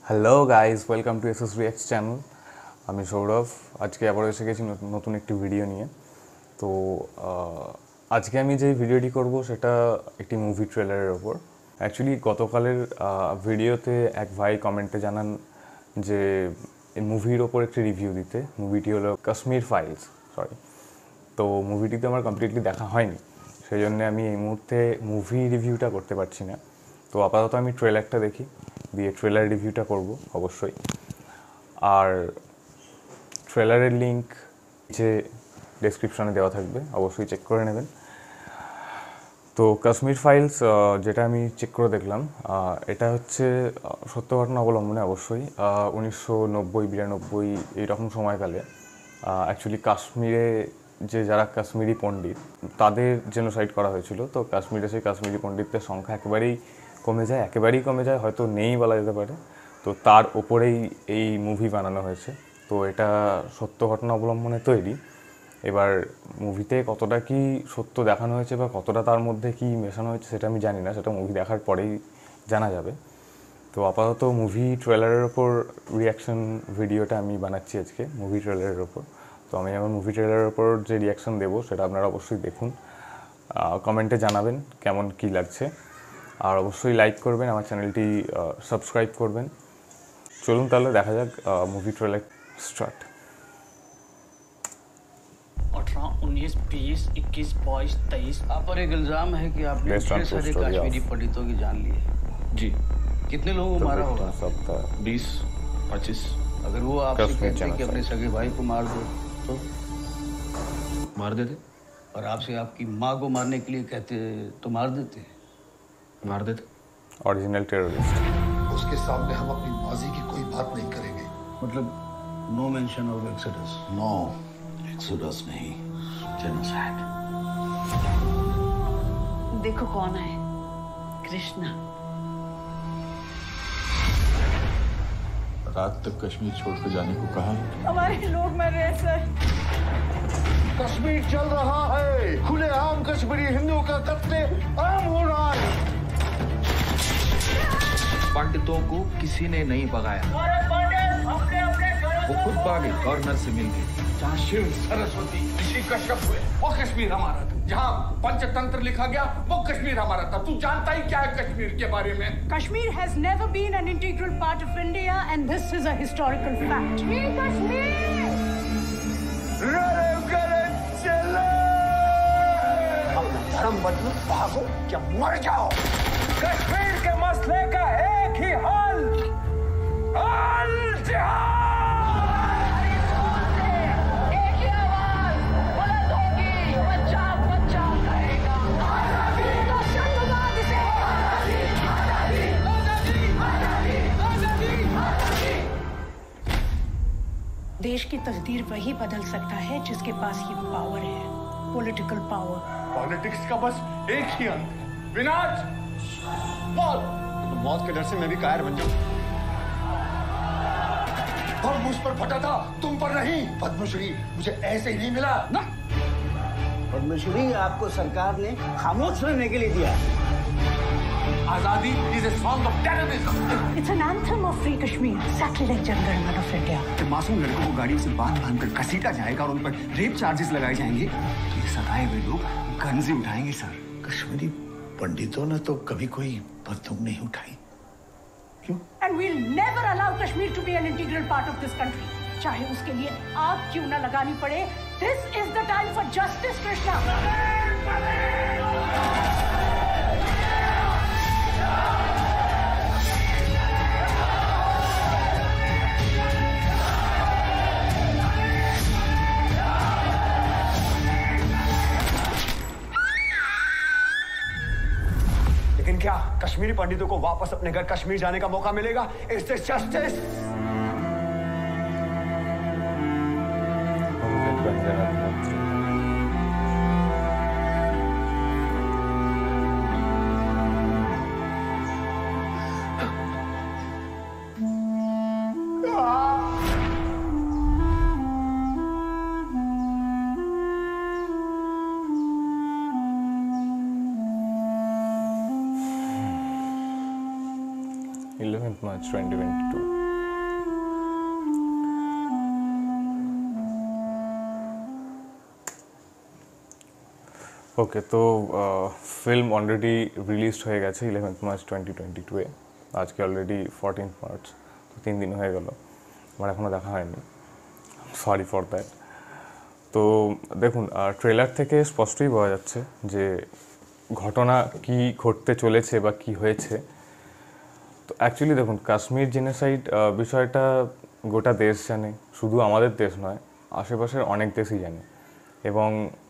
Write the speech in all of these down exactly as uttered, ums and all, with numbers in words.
Hello guys, welcome to SS reacts channel. আমি সৌরভ। আজকে আবার এসে গেছি নতুন একটি ভিডিও নিয়ে। তো আজকে আমি যেই ভিডিওটি করব সেটা একটি মুভি ট্রেলারের ওপর। অ্যাকচুয়ালি গতকালের ভিডিওতে এক ভাই কমেন্টে জানান যে এই মুভির ওপর একটি রিভিউ দিতে। মুভিটি হলো কাশ্মীর ফাইলস। সরি, তো মুভিটিতে আমার কমপ্লিটলি দেখা হয়নি, সেই জন্য আমি এই মুহূর্তে মুভি রিভিউটা করতে পারছি না। তো আপাতত আমি ট্রেলারটা দেখি, দিয়ে ট্রেলার রিভিউটা করব অবশ্যই। আর ট্রেলারের লিঙ্ক যে ডেসক্রিপশনে দেওয়া থাকবে, অবশ্যই চেক করে নেবেন। তো কাশ্মীর ফাইলস যেটা আমি চেক করে দেখলাম, এটা হচ্ছে সত্য ঘটনা অবলম্বনে অবশ্যই। উনিশশো নব্বই বিরানব্বই এইরকম সময়কালে অ্যাকচুয়ালি কাশ্মীরে যে যারা কাশ্মীরি পণ্ডিত তাদের জেনোসাইড করা হয়েছিল। তো কাশ্মীরে সেই কাশ্মীরি পণ্ডিতদের সংখ্যা একেবারেই কমে যায়, একেবারেই কমে যায়, হয়তো নেই বলা যেতে পারে। তো তার ওপরেই এই মুভি বানানো হয়েছে। তো এটা সত্য ঘটনা অবলম্বনে তৈরি। এবার মুভিতে কতটা কি সত্য দেখানো হয়েছে বা কতটা তার মধ্যে কি মেশানো হয়েছে সেটা আমি জানি না, সেটা মুভি দেখার পরেই জানা যাবে। তো আপাতত মুভি ট্রেলারের ওপর রিয়াকশন ভিডিওটা আমি বানাচ্ছি আজকে, মুভি ট্রেলারের ওপর। তো আমি আমার মুভি ট্রেলারের ওপর যে রিয়াকশন দেবো সেটা আপনারা অবশ্যই দেখুন, কমেন্টে জানাবেন কেমন কি লাগছে, আর অবশ্যই লাইক করবেন, আমার চ্যানেলটি সাবস্ক্রাইব করবেন। চলুন তাহলে দেখা যাক মুভি ট্রেলার স্টার্ট। अठारह उन्नीस बीस इक्कीस बाईस तेईस आप पर एक इल्जाम है कि आपने ढेर सारे कश्मीरी पंडितों की जान ली है। जी, कितने लोगों को मारा होगा? बीस पच्चीस। अगर वो आपसे कहते कि अपने सगे भाई को मार दो तो मार देते, और आपसे आपकी माँ को मारने के लिए कहते तो मार देते मार देते ओरिजिनल टेररिस्ट। उसके सामने हम अपनी माजी की कोई बात नहीं करेंगे। मतलब no mention of exodus. No exodus नहीं, जेनोसाइड। देखो कौन है, कृष्णा। रात तक कश्मीर छोड़कर जाने को कहा। हमारे लोग मर रहे हैं सर। कश्मीर चल रहा है, खुलेआम कश्मीरी हिंदुओं का कत्ले आम हो रहा है। पंडितों को किसी ने नहीं भगाया, वो खुद भागे, गवर्नर से मिल गए। जहाँ शिव सरस्वती ऋषि कश्यप हुए वो कश्मीर हमारा था, जहाँ पंचतंत्र लिखा गया वो कश्मीर हमारा था। तू जानता ही क्या है कश्मीर के बारे में? Kashmir has never been an integral part of India and this is a historical fact. Kashmir! अपना धर्म बदलो, भागो या मर जाओ। कश्मीर के मसले का एक ही हल, अल जिहाद। देश की तकदीर वही बदल सकता है जिसके पास ये पावर है, पॉलिटिकल पावर। पॉलिटिक्स का बस एक ही अंत है, विनाश, मौत। तो मौत के डर से मैं भी कायर बन जाऊं। बम मुझ पर फटा था, तुम पर नहीं। पद्मश्री मुझे ऐसे ही नहीं मिला ना। पद्मश्री आपको सरकार ने खामोश रहने के लिए दिया। आजादी is a song of terrorism. It's an anthem of free Kashmir, exactly like Jan Gana Man of India. जब मासूम लड़कों को गाड़ी से बांध बांध कर घसीटा जाएगा और उन पर रेप चार्जेस लगाए जाएंगे तो ये सताए हुए लोग गन से उठाएंगे सर। कश्मीरी पंडितों ने तो कभी कोई बंदूक नहीं उठाई, क्यों? And we'll never allow Kashmir to be an integral part of this country. चाहे उसके लिए आग क्यों न लगानी पड़े। This is the time for justice, Krishna. लेकिन क्या कश्मीरी पंडितों को वापस अपने घर कश्मीर जाने का मौका मिलेगा? Is this justice? eleventh March twenty twenty-two. Okay, তো ফিল্ম অলরেডি রিলিজড হয়ে গেছে ইলেভেন্থ মার্চ টোয়েন্টি টোয়েন্টি টুয়ে। আজকে অলরেডি ফোরটিন্থ মার্চ, তো তিন দিন হয়ে গেল, আমার এখনও দেখা হয়নি, সরি ফর দ্যাট। তো দেখুন, ট্রেলার থেকে স্পষ্টই বোঝা যাচ্ছে যে ঘটনা কি ঘটতে চলেছে বা কি হয়েছে। তো অ্যাকচুয়ালি দেখুন, কাশ্মীর জেনোসাইড বিষয়টা গোটা দেশ জানে, শুধু আমাদের দেশ নয়, আশেপাশের অনেক দেশই জানে, এবং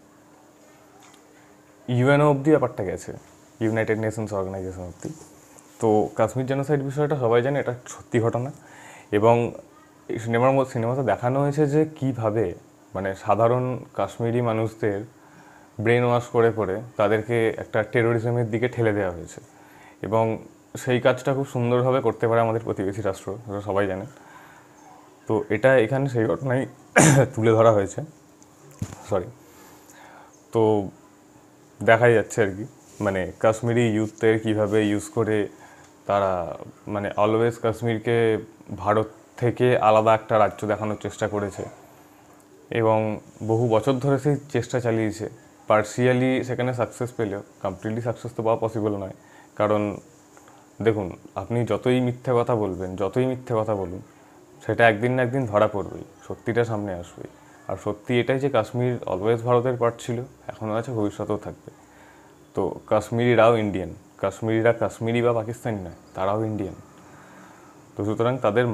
ইউএনও অবধি ব্যাপারটা গেছে, ইউনাইটেড নেশনস অর্গানাইজেশন অবধি। তো কাশ্মীর জেনোসাইড বিষয়টা সবাই জানে, এটা সত্যি ঘটনা। এবং এই সিনেমার মধ্যে সিনেমাতে দেখানো হয়েছে যে কীভাবে মানে সাধারণ কাশ্মীরি মানুষদের ব্রেন ওয়াশ করে করে তাদেরকে একটা টেরোরিজমের দিকে ঠেলে দেওয়া হয়েছে, এবং সেই কাজটা খুব সুন্দরভাবে করতে পারে আমাদের প্রতিবেশী রাষ্ট্র, সেটা সবাই জানেন। তো এটা এখানে সেই ঘটনাই তুলে ধরা হয়েছে, সরি। তো দেখাই যাচ্ছে আর কি, মানে কাশ্মীরি ইউথদের কীভাবে ইউজ করে তারা মানে অলওয়েজ কাশ্মীরকে ভারত থেকে আলাদা একটা রাজ্য দেখানোর চেষ্টা করেছে, এবং বহু বছর ধরে সেই চেষ্টা চালিয়েছে। পার্সিয়ালি সেখানে সাকসেস পেলেও কমপ্লিটলি সাকসেস তো পাওয়া পসিবল নয়, কারণ দেখুন, আপনি যতই মিথ্যে কথা বলবেন, যতই মিথ্যে কথা বলুন, সেটা একদিন না একদিন ধরা পড়বেই, সত্যিটা সামনে আসবেই। আর সত্যি এটাই যে কাশ্মীর অলওয়েজ ভারতের পার্ট ছিল, এখনও আছে, ভবিষ্যতেও থাকবে। তো কাশ্মীরিরাও ইন্ডিয়ান, কাশ্মীরিরা কাশ্মীরি বা পাকিস্তানি নয়, তারাও ইন্ডিয়ান। তো সুতরাং তাদের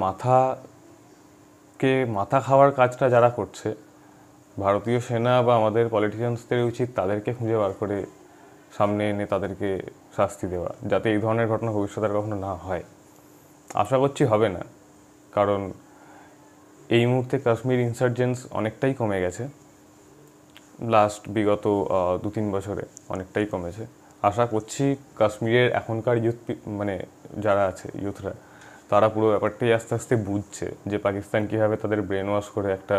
মাথাকে মাথা খাওয়ার কাজটা যারা করছে, ভারতীয় সেনা বা আমাদের পলিটিশিয়ানসদের উচিত তাদেরকে খুঁজে বার করে সামনে এনে তাদেরকে শাস্তি দেওয়া, যাতে এই ধরনের ঘটনা ভবিষ্যতে আর কখনো না হয়। আশা করছি হবে না, কারণ এই মুহূর্তে কাশ্মীর ইনসার্জেন্স অনেকটাই কমে গেছে, লাস্ট বিগত দু তিন বছরে অনেকটাই কমেছে। আশা করছি কাশ্মীরের এখনকার ইউথ মানে যারা আছে ইউথরা, তারা পুরো ব্যাপারটাই আস্তে আস্তে বুঝছে যে পাকিস্তান কীভাবে তাদের ব্রেন ওয়াশ করে একটা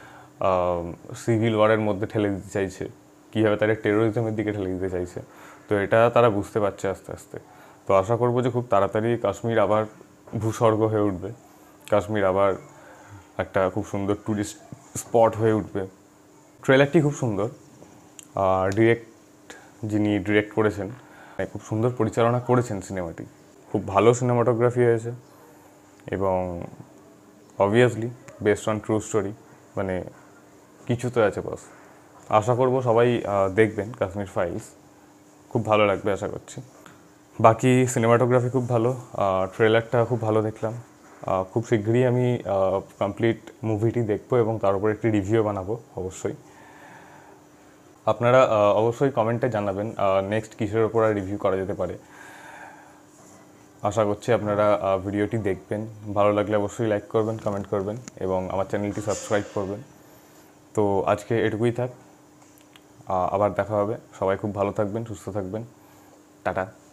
সিভিল ওয়ারের মধ্যে ঠেলে দিতে চাইছে, কীভাবে তাদের টেরোরিজমের দিকে ঠেলে দিতে চাইছে। তো এটা তারা বুঝতে পারছে আস্তে আস্তে। তো আশা করবো যে খুব তাড়াতাড়ি কাশ্মীর আবার ভূস্বর্গ হয়ে উঠবে, কাশ্মীর আবার একটা খুব সুন্দর ট্যুরিস্ট স্পট হয়ে উঠবে। ট্রেলারটি খুব সুন্দর, ডিরেক্ট যিনি ডিরেক্ট করেছেন খুব সুন্দর পরিচালনা করেছেন সিনেমাটি, খুব ভালো সিনেমাটোগ্রাফি হয়েছে, এবং obviously based on true story, মানে কিছু তো আছে বস। আশা করব সবাই দেখবেন কাশ্মীর ফাইলস, খুব ভালো লাগবে আশা করছি। বাকি সিনেমাটোগ্রাফি খুব ভালো, ট্রেলারটা খুব ভালো দেখলাম। খুব শীঘ্রই আমি কমপ্লিট মুভিটি দেখবো এবং তার উপর একটি রিভিউ বানাবো অবশ্যই। আপনারা অবশ্যই কমেন্টে জানাবেন নেক্সট কিসের ওপর আর রিভিউ করা যেতে পারে। আশা করছি আপনারা ভিডিওটি দেখবেন, ভালো লাগলে অবশ্যই লাইক করবেন, কমেন্ট করবেন এবং আমার চ্যানেলটি সাবস্ক্রাইব করবেন। তো আজকে এটুকুই থাক, আবার দেখা হবে। সবাই খুব ভালো থাকবেন, সুস্থ থাকবেন, টাটা।